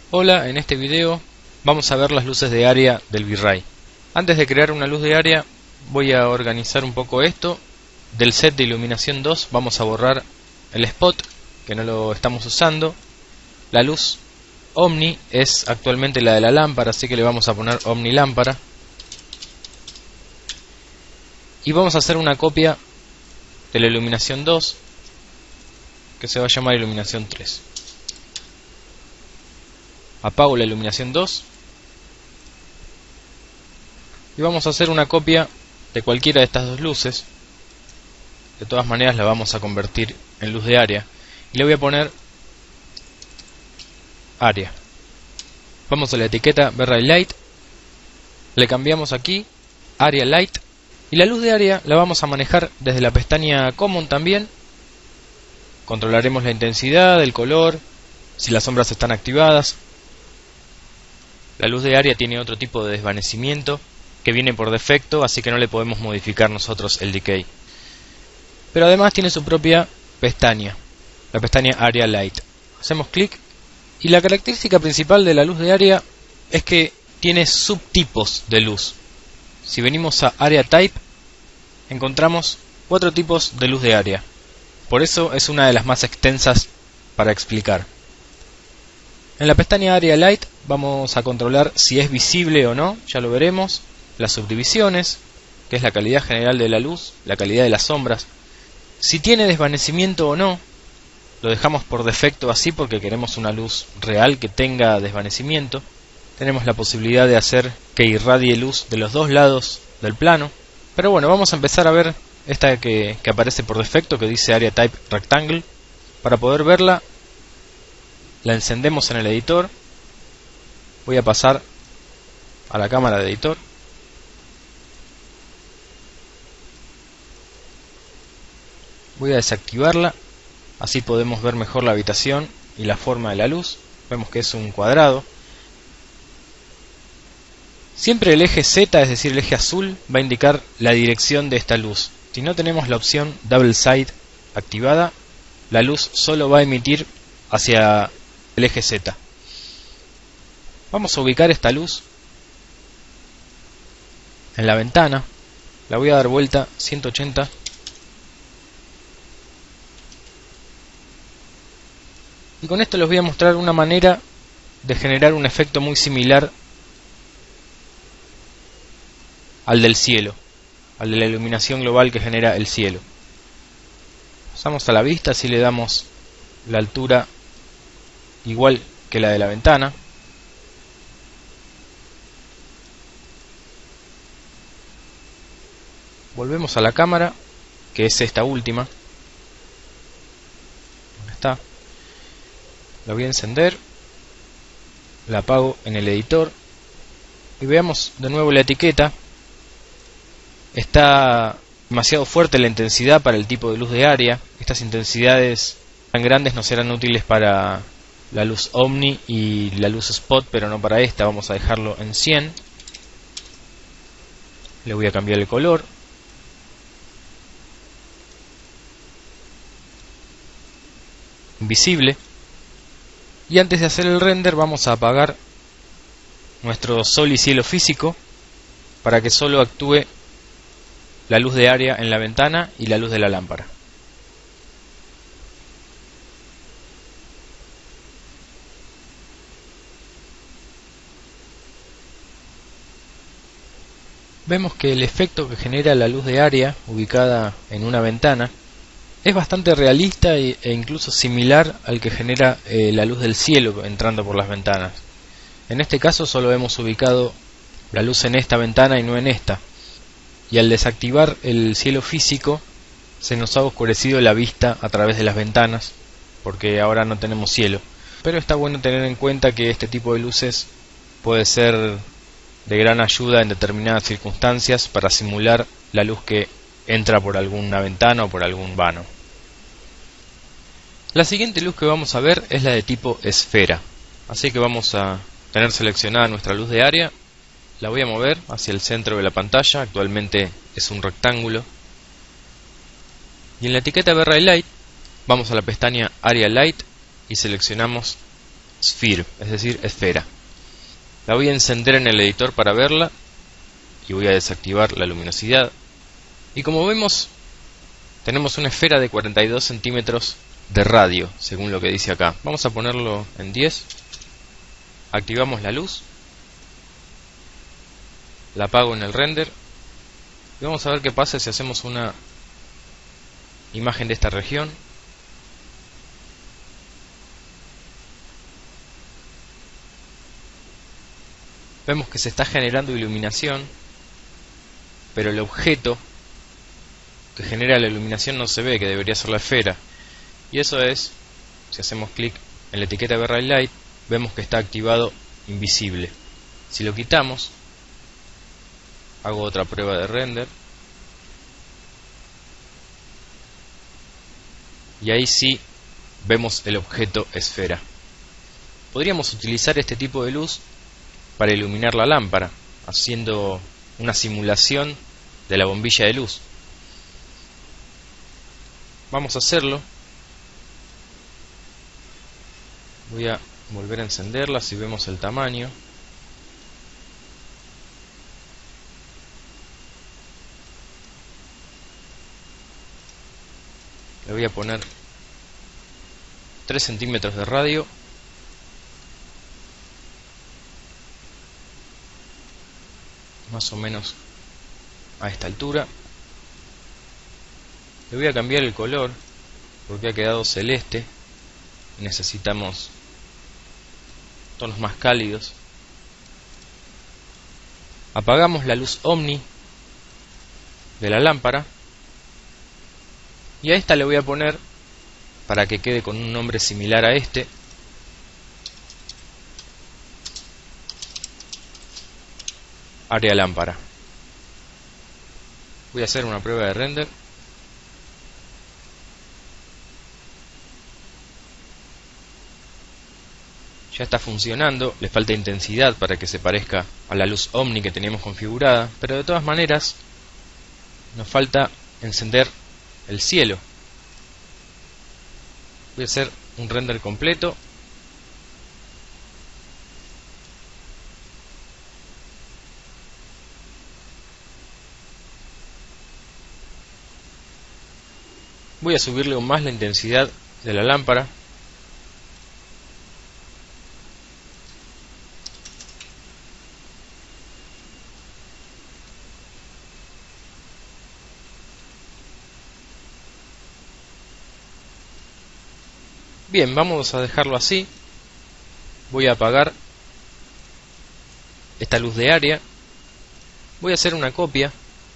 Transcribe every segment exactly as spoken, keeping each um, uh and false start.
Hola, en este video vamos a ver las luces de área del V-Ray. Antes de crear una luz de área voy a organizar un poco esto. Del set de iluminación dos vamos a borrar el spot, que no lo estamos usando. La luz Omni es actualmente la de la lámpara, así que le vamos a poner Omni lámpara. Y vamos a hacer una copia de la iluminación dos, que se va a llamar iluminación tres. Apago la iluminación dos y vamos a hacer una copia de cualquiera de estas dos luces. De todas maneras la vamos a convertir en luz de área y le voy a poner área. Vamos a la etiqueta V-Ray Light, le cambiamos aquí Area Light y la luz de área la vamos a manejar desde la pestaña Common también. Controlaremos la intensidad, el color, si las sombras están activadas. La luz de área tiene otro tipo de desvanecimiento que viene por defecto, así que no le podemos modificar nosotros el decay. Pero además tiene su propia pestaña, la pestaña Area Light. Hacemos clic y la característica principal de la luz de área es que tiene subtipos de luz. Si venimos a Area Type, encontramos cuatro tipos de luz de área. Por eso es una de las más extensas para explicar. En la pestaña Area Light vamos a controlar si es visible o no, ya lo veremos. Las subdivisiones, que es la calidad general de la luz, la calidad de las sombras. Si tiene desvanecimiento o no, lo dejamos por defecto así porque queremos una luz real que tenga desvanecimiento. Tenemos la posibilidad de hacer que irradie luz de los dos lados del plano. Pero bueno, vamos a empezar a ver esta que, que aparece por defecto, que dice Area Type Rectangle. Para poder verla, la encendemos en el editor. Voy a pasar a la cámara de editor. Voy a desactivarla, así podemos ver mejor la habitación y la forma de la luz. Vemos que es un cuadrado. Siempre el eje Z, es decir el eje azul, va a indicar la dirección de esta luz. Si no tenemos la opción Double Side activada, la luz solo va a emitir hacia el eje Z. Vamos a ubicar esta luz en la ventana. La voy a dar vuelta ciento ochenta. Y con esto les voy a mostrar una manera de generar un efecto muy similar al del cielo, al de la iluminación global que genera el cielo. Pasamos a la vista, así le damos la altura igual que la de la ventana. Volvemos a la cámara, que es esta última. ¿Dónde está? La voy a encender, la apago en el editor y veamos de nuevo la etiqueta. Está demasiado fuerte la intensidad para el tipo de luz de área. Estas intensidades tan grandes no serán útiles para la luz Omni y la luz Spot, pero no para esta. Vamos a dejarlo en cien. Le voy a cambiar el color. Invisible. Y antes de hacer el render vamos a apagar nuestro sol y cielo físico para que solo actúe la luz de área en la ventana y la luz de la lámpara. Vemos que el efecto que genera la luz de área ubicada en una ventana es bastante realista e incluso similar al que genera eh, la luz del cielo entrando por las ventanas. En este caso solo hemos ubicado la luz en esta ventana y no en esta. Y al desactivar el cielo físico se nos ha oscurecido la vista a través de las ventanas, porque ahora no tenemos cielo. Pero está bueno tener en cuenta que este tipo de luces puede ser de gran ayuda en determinadas circunstancias para simular la luz que entra por alguna ventana o por algún vano. La siguiente luz que vamos a ver es la de tipo esfera, así que vamos a tener seleccionada nuestra luz de área. La voy a mover hacia el centro de la pantalla, actualmente es un rectángulo. Y en la etiqueta V-Ray Light vamos a la pestaña Area Light y seleccionamos sphere, es decir, esfera. La voy a encender en el editor para verla y voy a desactivar la luminosidad. Y como vemos, tenemos una esfera de cuarenta y dos centímetros de radio, según lo que dice acá. Vamos a ponerlo en diez. Activamos la luz. La apago en el render. Y vamos a ver qué pasa si hacemos una imagen de esta región. Vemos que se está generando iluminación, pero el objeto que genera la iluminación no se ve, que debería ser la esfera. Y eso es, si hacemos clic en la etiqueta Bright Light, vemos que está activado invisible. Si lo quitamos, hago otra prueba de render, y ahí sí vemos el objeto esfera. Podríamos utilizar este tipo de luz para iluminar la lámpara, haciendo una simulación de la bombilla de luz. Vamos a hacerlo. Voy a volver a encenderla, si vemos el tamaño. Le voy a poner tres centímetros de radio. Más o menos a esta altura. Le voy a cambiar el color porque ha quedado celeste. Necesitamos tonos más cálidos. Apagamos la luz Omni de la lámpara y a esta le voy a poner, para que quede con un nombre similar a este, área lámpara. Voy a hacer una prueba de render. Ya está funcionando, le falta intensidad para que se parezca a la luz Omni que teníamos configurada, pero de todas maneras nos falta encender el cielo. Voy a hacer un render completo. Voy a subirle aún más la intensidad de la lámpara. Bien, vamos a dejarlo así. Voy a apagar esta luz de área. Voy a hacer una copia.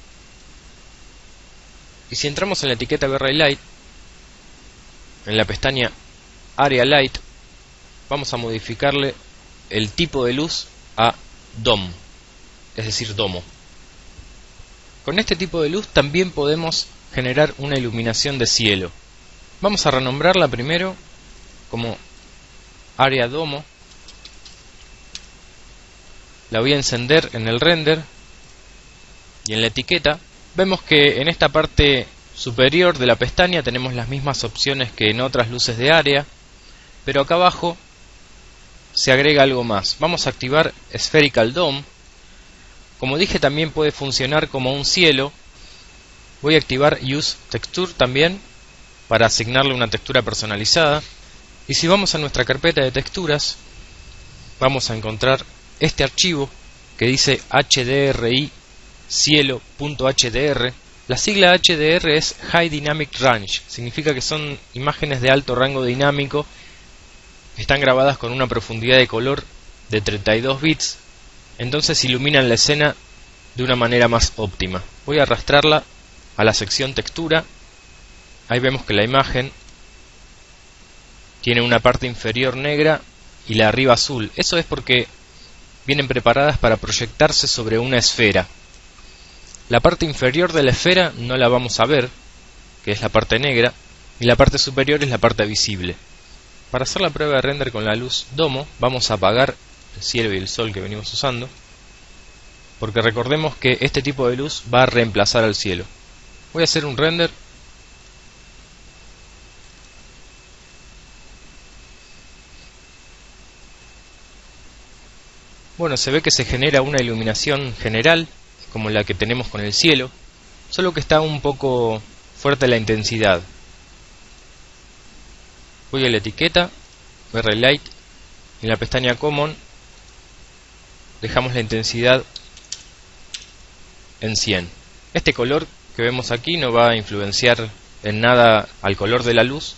Y si entramos en la etiqueta Bright Light, en la pestaña Area Light, vamos a modificarle el tipo de luz a Dome, es decir, domo. Con este tipo de luz también podemos generar una iluminación de cielo. Vamos a renombrarla primero como Area Domo. La voy a encender en el render y en la etiqueta. Vemos que en esta parte superior de la pestaña tenemos las mismas opciones que en otras luces de área, pero acá abajo se agrega algo más. Vamos a activar Spherical Dome. Como dije, también puede funcionar como un cielo. Voy a activar Use Texture también para asignarle una textura personalizada. Y si vamos a nuestra carpeta de texturas, vamos a encontrar este archivo que dice H D R I cielo.hdr. La sigla H D R es High Dynamic Range, significa que son imágenes de alto rango dinámico que están grabadas con una profundidad de color de treinta y dos bits, entonces iluminan la escena de una manera más óptima. Voy a arrastrarla a la sección textura. Ahí vemos que la imagen tiene una parte inferior negra y la arriba azul. Eso es porque vienen preparadas para proyectarse sobre una esfera. La parte inferior de la esfera no la vamos a ver, que es la parte negra, y la parte superior es la parte visible. Para hacer la prueba de render con la luz Domo, vamos a apagar el cielo y el sol que venimos usando, porque recordemos que este tipo de luz va a reemplazar al cielo. Voy a hacer un render. Bueno, se ve que se genera una iluminación general, como la que tenemos con el cielo, solo que está un poco fuerte la intensidad. Voy a la etiqueta, Berry Light, y en la pestaña Common dejamos la intensidad en cien. Este color que vemos aquí no va a influenciar en nada al color de la luz,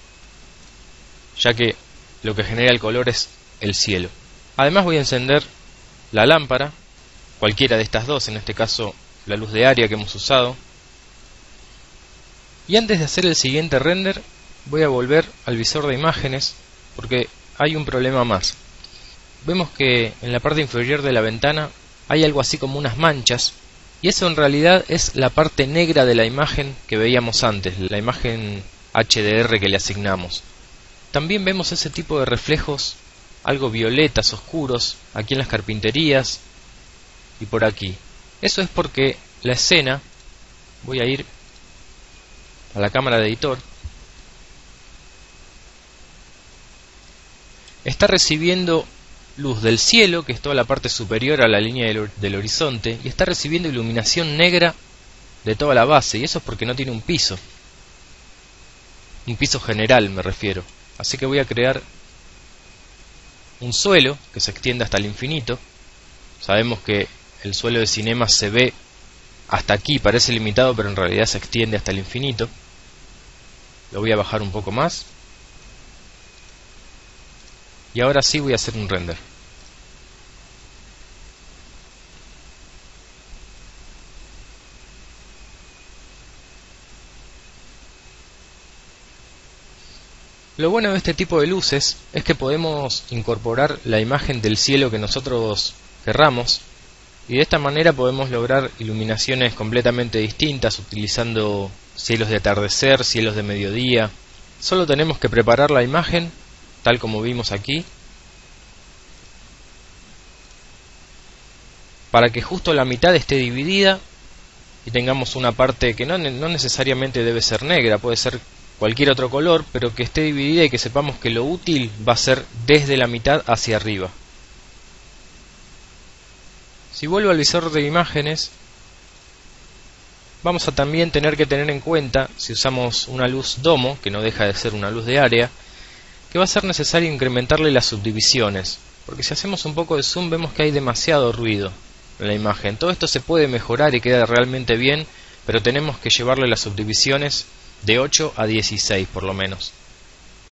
ya que lo que genera el color es el cielo. Además voy a encender la lámpara, cualquiera de estas dos, en este caso la luz de área que hemos usado. Y antes de hacer el siguiente render, voy a volver al visor de imágenes, porque hay un problema más. Vemos que en la parte inferior de la ventana hay algo así como unas manchas, y eso en realidad es la parte negra de la imagen que veíamos antes, la imagen H D R que le asignamos. También vemos ese tipo de reflejos algo violetas, oscuros, aquí en las carpinterías y por aquí. Eso es porque la escena, voy a ir a la cámara de editor, está recibiendo luz del cielo, que es toda la parte superior a la línea del, del horizonte, y está recibiendo iluminación negra de toda la base, y eso es porque no tiene un piso. Un piso general me refiero. Así que voy a crear un suelo que se extienda hasta el infinito. Sabemos que el suelo de cinema se ve hasta aquí, parece limitado, pero en realidad se extiende hasta el infinito. Lo voy a bajar un poco más. Y ahora sí voy a hacer un render. Lo bueno de este tipo de luces es que podemos incorporar la imagen del cielo que nosotros querramos, y de esta manera podemos lograr iluminaciones completamente distintas utilizando cielos de atardecer, cielos de mediodía. Solo tenemos que preparar la imagen tal como vimos aquí, para que justo la mitad esté dividida y tengamos una parte que no, no necesariamente debe ser negra, puede ser cualquier otro color, pero que esté dividida y que sepamos que lo útil va a ser desde la mitad hacia arriba. Si vuelvo al visor de imágenes, vamos a también tener que tener en cuenta, si usamos una luz domo, que no deja de ser una luz de área, que va a ser necesario incrementarle las subdivisiones, porque si hacemos un poco de zoom vemos que hay demasiado ruido en la imagen. Todo esto se puede mejorar y queda realmente bien, pero tenemos que llevarle las subdivisiones de ocho a dieciséis por lo menos.